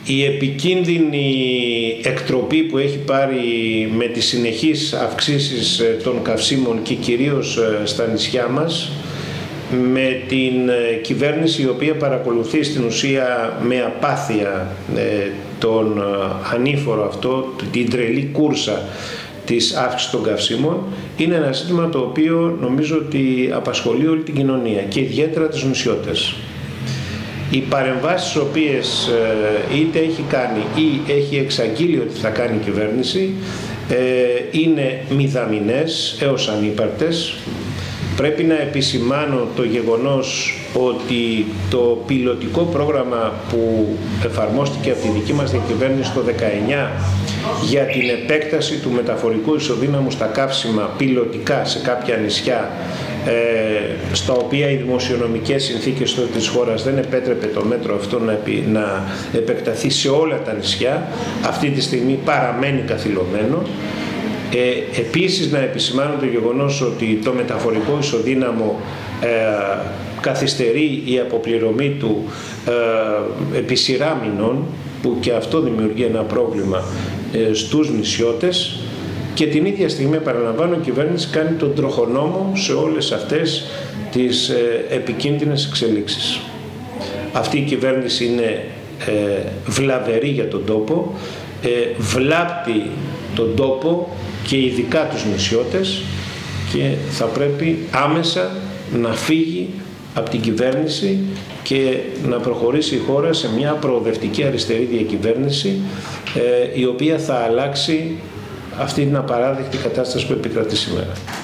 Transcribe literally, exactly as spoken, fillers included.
η επικίνδυνη εκτροπή που έχει πάρει με τις συνεχείς αυξήσεις των καυσίμων και κυρίως στα νησιά μας, με την κυβέρνηση η οποία παρακολουθεί στην ουσία με απάθεια τον ανήφορο αυτό, την τρελή κούρσα της αύξησης των καυσίμων, είναι ένα ζήτημα το οποίο νομίζω ότι απασχολεί όλη την κοινωνία και ιδιαίτερα τους νησιώτες. Οι παρεμβάσεις τις οποίες είτε έχει κάνει ή έχει εξαγγείλει ότι θα κάνει η κυβέρνηση είναι μηδαμινές έως ανύπαρκτες. Πρέπει να επισημάνω το γεγονός ότι το πιλωτικό πρόγραμμα που εφαρμόστηκε από τη δική μας διακυβέρνηση το δεκαεννιά για την επέκταση του μεταφορικού ισοδύναμου στα καύσιμα πιλωτικά σε κάποια νησιά, ε, στα οποία οι δημοσιονομικές συνθήκες της χώρας δεν επέτρεπε το μέτρο αυτό να, επι, να επεκταθεί σε όλα τα νησιά, αυτή τη στιγμή παραμένει καθυλωμένο. Ε, επίσης να επισημάνω το γεγονός ότι το μεταφορικό ισοδύναμο ε, καθυστερεί η αποπληρωμή του ε, επί σειρά μηνών, που και αυτό δημιουργεί ένα πρόβλημα ε, στους νησιώτες, και την ίδια στιγμή, επαναλαμβάνω, η κυβέρνηση κάνει τον τροχονόμο σε όλες αυτές τις ε, επικίνδυνες εξελίξεις. Αυτή η κυβέρνηση είναι ε, βλαβερή για τον τόπο, ε, βλάπτει τον τόπο και ειδικά τους νησιώτες, και θα πρέπει άμεσα να φύγει από την κυβέρνηση και να προχωρήσει η χώρα σε μια προοδευτική αριστερή διακυβέρνηση, ε, η οποία θα αλλάξει αυτή την απαράδεκτη κατάσταση που επικρατεί σήμερα.